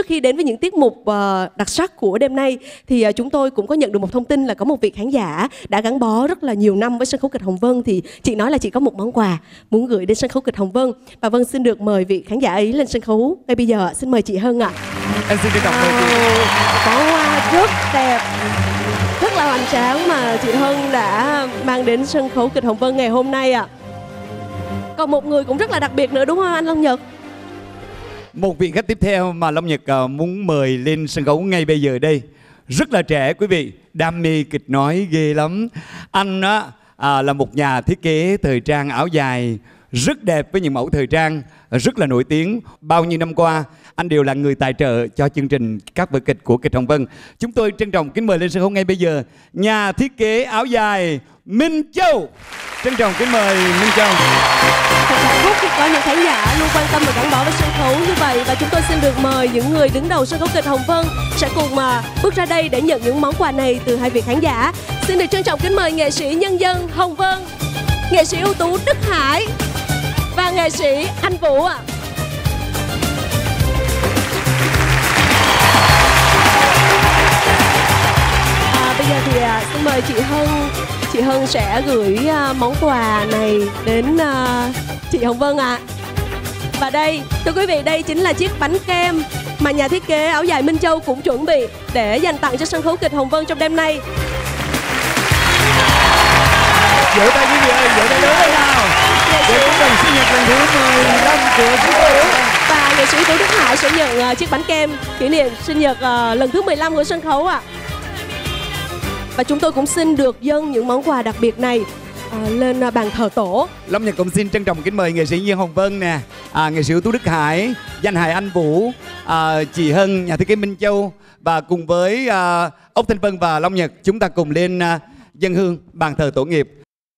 trước khi đến với những tiết mục đặc sắc của đêm nay thì chúng tôi cũng có nhận được một thông tin là có một vị khán giả đã gắn bó rất là nhiều năm với sân khấu kịch Hồng Vân. Thì chị nói là chị có một món quà muốn gửi đến sân khấu kịch Hồng Vân, và Vân xin được mời vị khán giả ấy lên sân khấu ngay bây giờ. Xin mời chị Hân ạ. Em xin trân trọng mời chị. Có hoa rất đẹp, rất là hoành tráng mà chị Hân đã mang đến sân khấu kịch Hồng Vân ngày hôm nay ạ. Còn một người cũng rất là đặc biệt nữa đúng không anh Long Nhật? Một vị khách tiếp theo mà Long Nhật muốn mời lên sân khấu ngay bây giờ đây, rất là trẻ quý vị, đam mê kịch nói ghê lắm. Anh là một nhà thiết kế thời trang áo dài rất đẹp với những mẫu thời trang rất là nổi tiếng. Bao nhiêu năm qua anh đều là người tài trợ cho chương trình các vở kịch của kịch Hồng Vân. Chúng tôi trân trọng kính mời lên sân khấu ngay bây giờ nhà thiết kế áo dài Minh Châu. Trân trọng kính mời Minh Châu. Thật hạnh phúc khi có những khán giả luôn quan tâm và gắn bó với sân khấu như vậy, và chúng tôi xin được mời những người đứng đầu sân khấu kịch Hồng Vân sẽ cùng bước ra đây để nhận những món quà này từ hai vị khán giả. Xin được trân trọng kính mời nghệ sĩ nhân dân Hồng Vân, nghệ sĩ ưu tú Đức Hải và nghệ sĩ Anh Vũ ạ. Bây giờ thì xin mời chị Hân. Chị Hân sẽ gửi món quà này đến chị Hồng Vân ạ. Và đây, thưa quý vị, đây chính là chiếc bánh kem mà nhà thiết kế áo dài Minh Châu cũng chuẩn bị để dành tặng cho sân khấu kịch Hồng Vân trong đêm nay. Vỗ tay quý vị ơi, vỗ tay lớn lên nào. Để chúc mừng sinh nhật lần thứ 15 của chúng tôi. Và nghệ sĩ Tú Đức Hải sẽ nhận chiếc bánh kem kỷ niệm sinh nhật lần thứ 15 của sân khấu ạ. Và chúng tôi cũng xin được dâng những món quà đặc biệt này lên bàn thờ tổ. Long Nhật cũng xin trân trọng kính mời nghệ sĩ Nhân Hồng Vân nè, nghệ sĩ ưu tú Đức Hải, danh hài Anh Vũ, chị Hân, nhà thiết kế Minh Châu, và cùng với Ốc Thanh Vân và Long Nhật chúng ta cùng lên dâng hương bàn thờ tổ nghiệp.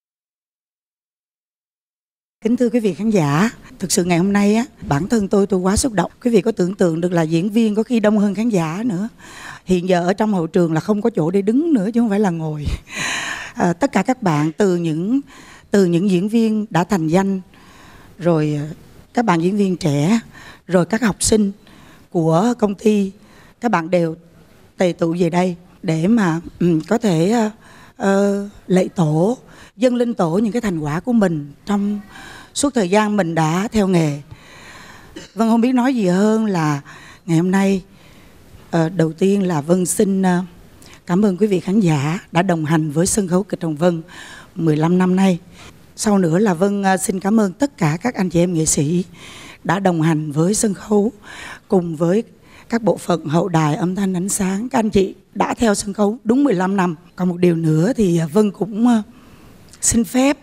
Kính thưa quý vị khán giả, thực sự ngày hôm nay bản thân tôi quá xúc động. Quý vị có tưởng tượng được là diễn viên có khi đông hơn khán giả nữa. Hiện giờ ở trong hậu trường là không có chỗ để đứng nữa chứ không phải là ngồi. Tất cả các bạn từ những diễn viên đã thành danh, rồi các bạn diễn viên trẻ, rồi các học sinh của công ty, các bạn đều tề tụ về đây để mà có thể lạy tổ, dâng lên tổ những cái thành quả của mình trong suốt thời gian mình đã theo nghề. Vân không biết nói gì hơn là ngày hôm nay đầu tiên là Vân xin cảm ơn quý vị khán giả đã đồng hành với sân khấu kịch Hồng Vân 15 năm nay. Sau nữa là Vân xin cảm ơn tất cả các anh chị em nghệ sĩ đã đồng hành với sân khấu cùng với các bộ phận hậu đài, âm thanh, ánh sáng. Các anh chị đã theo sân khấu đúng 15 năm. Còn một điều nữa thì Vân cũng xin phép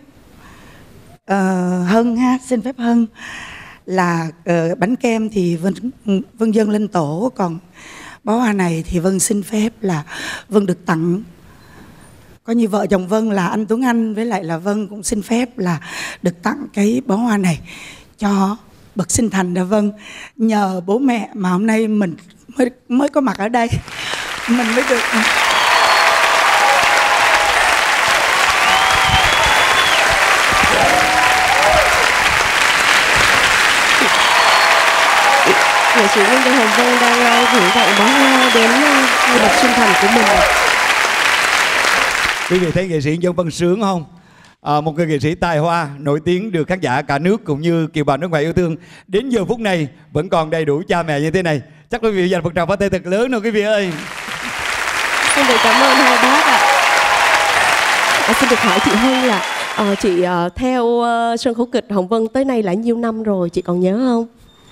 Hân xin phép Hân là bánh kem thì Vân dâng lên tổ, còn bó hoa này thì Vân xin phép là Vân được tặng. Coi như vợ chồng Vân là anh Tuấn Anh với lại là Vân cũng xin phép là được tặng cái bó hoa này cho bậc sinh thành là Vân. Nhờ bố mẹ mà hôm nay mình mới có mặt ở đây, mình mới được. Nghệ sĩ nhân dân Hồng Vân đang gửi tặng bó hoa đến bậc sinh thành của mình. Quý vị thấy nghệ sĩ Nhân Vân sướng không? Một người nghệ sĩ tài hoa nổi tiếng được khán giả cả nước cũng như kiều bào nước ngoài yêu thương, đến giờ phút này vẫn còn đầy đủ cha mẹ như thế này. Chắc quý vị dành một tràng pháo tay thật lớn rồi quý vị ơi. Xin được cảm ơn hai bác ạ. Xin được hỏi chị Hân là chị theo sân khấu kịch Hồng Vân tới nay là nhiêu năm rồi, chị còn nhớ không?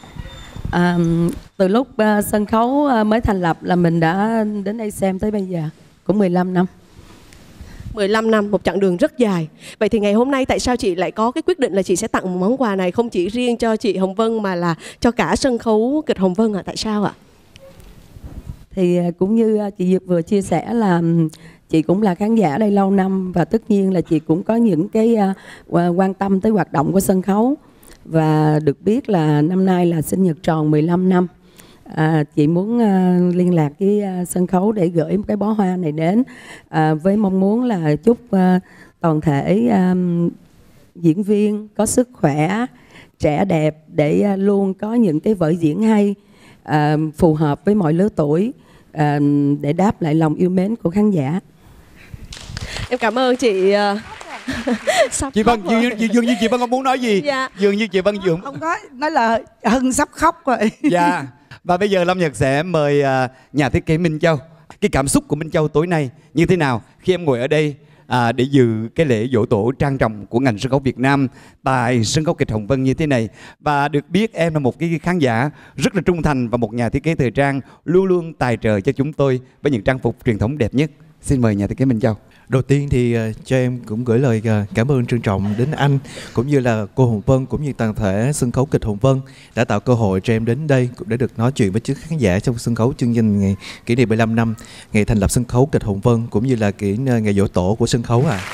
Từ lúc sân khấu mới thành lập là mình đã đến đây xem tới bây giờ, cũng 15 năm. 15 năm, một chặng đường rất dài. Vậy thì ngày hôm nay tại sao chị lại có cái quyết định là chị sẽ tặng một món quà này không chỉ riêng cho chị Hồng Vân mà là cho cả sân khấu kịch Hồng Vân ạ? Tại sao ạ? Thì cũng như chị Dược vừa chia sẻ là chị cũng là khán giả đây lâu năm, và tất nhiên là chị cũng có những cái quan tâm tới hoạt động của sân khấu. Và được biết là năm nay là sinh nhật tròn 15 năm. Chị muốn liên lạc với sân khấu để gửi một cái bó hoa này đến, với mong muốn là chúc toàn thể diễn viên có sức khỏe, trẻ đẹp để luôn có những cái vở diễn hay, phù hợp với mọi lứa tuổi, để đáp lại lòng yêu mến của khán giả. Em cảm ơn chị. Sắp Chị Vân, khóc rồi. dường như chị Vân không muốn nói gì. Dạ. Dường như chị Vân dường. Không có, nói là Hân sắp khóc rồi. Dạ. Và bây giờ Lâm Nhật sẽ mời nhà thiết kế Minh Châu. Cái cảm xúc của Minh Châu tối nay như thế nào khi em ngồi ở đây để dự cái lễ giỗ tổ trang trọng của ngành sân khấu Việt Nam tại sân khấu kịch Hồng Vân như thế này? Và được biết em là một cái khán giả rất là trung thành và một nhà thiết kế thời trang luôn luôn tài trợ cho chúng tôi với những trang phục truyền thống đẹp nhất. Xin mời nhà thiết kế Minh Châu. Đầu tiên thì cho em cũng gửi lời cảm ơn trân trọng đến anh cũng như là cô Hồng Vân cũng như toàn thể sân khấu kịch Hồng Vân đã tạo cơ hội cho em đến đây để được nói chuyện với trước khán giả trong sân khấu chương trình ngày kỷ niệm 15 năm ngày thành lập sân khấu kịch Hồng Vân cũng như là ngày giỗ tổ của sân khấu ạ.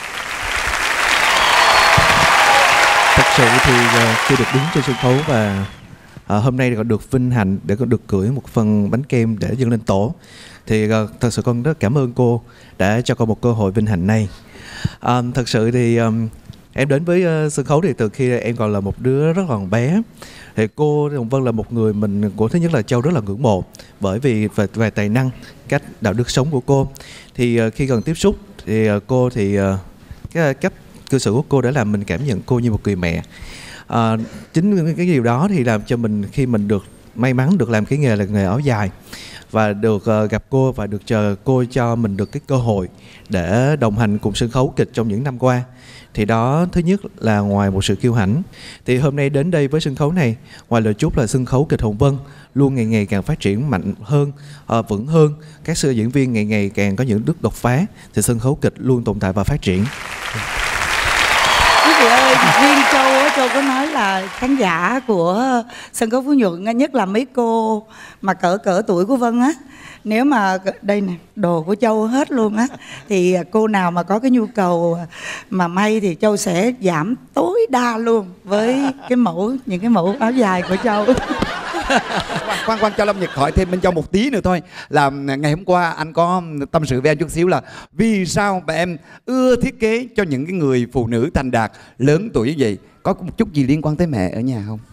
Thật sự thì khi được đứng trên sân khấu và hôm nay còn được vinh hạnh để con được cưỡi một phần bánh kem để dâng lên tổ thì thật sự con rất cảm ơn cô đã cho con một cơ hội vinh hạnh này. Thật sự thì em đến với sân khấu thì từ khi em còn là một đứa rất còn bé thì cô Hồng Vân là một người của thứ nhất là Châu rất là ngưỡng mộ bởi vì về tài năng, cách đạo đức sống của cô. Thì khi gần tiếp xúc thì cô thì cái cách cư xử của cô đã làm mình cảm nhận cô như một người mẹ. Chính cái điều đó thì làm cho mình khi mình được may mắn được làm cái nghề là nghề áo dài và được gặp cô và được chờ cô cho mình được cái cơ hội để đồng hành cùng sân khấu kịch trong những năm qua. Thì đó thứ nhất là ngoài một sự kiêu hãnh thì hôm nay đến đây với sân khấu này, ngoài lời chúc là sân khấu kịch Hồng Vân luôn ngày ngày càng phát triển mạnh hơn, vững hơn, các sư diễn viên ngày ngày càng có những bước đột phá thì sân khấu kịch luôn tồn tại và phát triển. Quý vị ơi, riêng Châu có nói là khán giả của sân khấu Phú Nhuận, nhất là mấy cô mà cỡ tuổi của Vân á, nếu mà đây nè đồ của Châu hết luôn á, thì cô nào mà có cái nhu cầu mà may thì Châu sẽ giảm tối đa luôn với những cái mẫu áo dài của Châu. Khoan cho Lâm Nhật hỏi thêm Minh Châu một tí nữa thôi, là ngày hôm qua anh có tâm sự với em chút xíu là vì sao mà em ưa thiết kế cho những cái người phụ nữ thành đạt lớn tuổi như vậy, có một chút gì liên quan tới mẹ ở nhà không?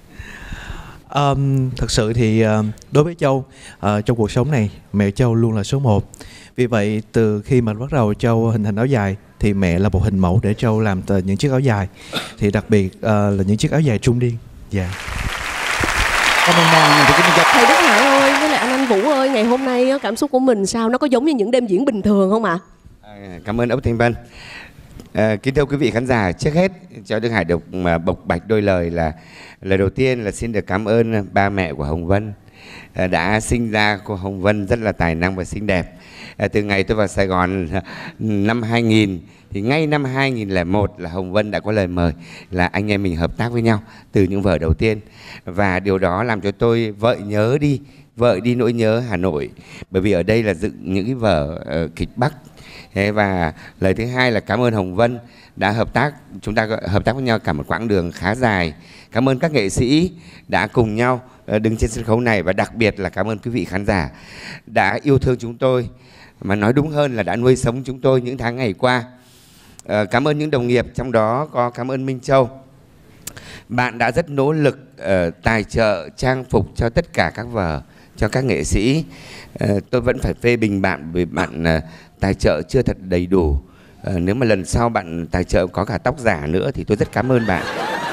Thật sự thì đối với Châu trong cuộc sống này mẹ Châu luôn là số 1. Vì vậy từ khi mà bắt đầu Châu hình thành áo dài thì mẹ là một hình mẫu để Châu làm những chiếc áo dài, thì đặc biệt là những chiếc áo dài trung niên. Dạ. Cảm ơn Thầy Đức Hải ơi, với lại anh Vũ ơi, ngày hôm nay cảm xúc của mình sao? Nó có giống như những đêm diễn bình thường không ạ? Cảm ơn Ốc Thanh Vân. Kính thưa quý vị khán giả, trước hết cho Đức Hải được bộc bạch đôi lời là lời đầu tiên là xin được cảm ơn ba mẹ của Hồng Vân đã sinh ra cô Hồng Vân rất là tài năng và xinh đẹp. Từ ngày tôi vào Sài Gòn năm 2000 thì ngay năm 2001 là Hồng Vân đã có lời mời là anh em mình hợp tác với nhau từ những vở đầu tiên, và điều đó làm cho tôi vợi đi nỗi nhớ Hà Nội, bởi vì ở đây là dựng những cái vở kịch Bắc. Và lời thứ hai là cảm ơn Hồng Vân đã chúng ta hợp tác với nhau cả một quãng đường khá dài. Cảm ơn các nghệ sĩ đã cùng nhau đứng trên sân khấu này, và đặc biệt là cảm ơn quý vị khán giả đã yêu thương chúng tôi, mà nói đúng hơn là đã nuôi sống chúng tôi những tháng ngày qua. Cảm ơn những đồng nghiệp, trong đó có cảm ơn Minh Châu. Bạn đã rất nỗ lực tài trợ trang phục cho tất cả các vở, cho các nghệ sĩ. Tôi vẫn phải phê bình bạn vì bạn tài trợ chưa thật đầy đủ. Nếu mà lần sau bạn tài trợ có cả tóc giả nữa thì tôi rất cảm ơn bạn.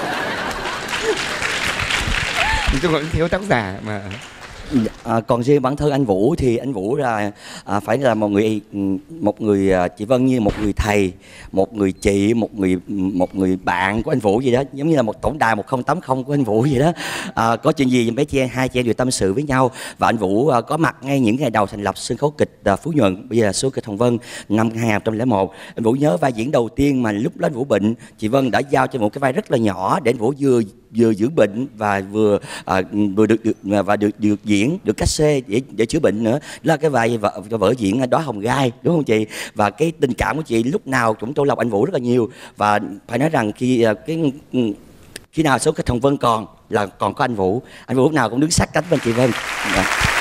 Tôi còn thiếu tóc giả mà. Còn riêng bản thân anh Vũ thì anh Vũ là phải là một người chị Vân như một người thầy, một người chị, một người bạn của anh Vũ vậy đó, giống như là một tổng đài 1080 của anh Vũ vậy đó. Có chuyện gì hai chị em đều tâm sự với nhau, và anh Vũ có mặt ngay những ngày đầu thành lập sân khấu kịch Phú Nhuận, bây giờ là số kịch Hồng Vân năm 2001. Anh Vũ nhớ vai diễn đầu tiên mà lúc đó anh Vũ bệnh, chị Vân đã giao cho một cái vai rất là nhỏ để anh Vũ vừa giữ bệnh và vừa được diễn, được cắt xê để chữa bệnh nữa. Đó là cái vai vở diễn Đóa Hồng Gai, đúng không chị? Và cái tình cảm của chị lúc nào cũng trổ lộc anh Vũ rất là nhiều, và phải nói rằng khi nào số kịch Hồng Vân còn có anh Vũ lúc nào cũng đứng sát cánh bên chị Vân.